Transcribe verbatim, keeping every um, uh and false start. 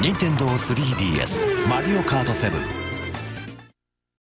任天堂 スリーディーエス マリオカートセブン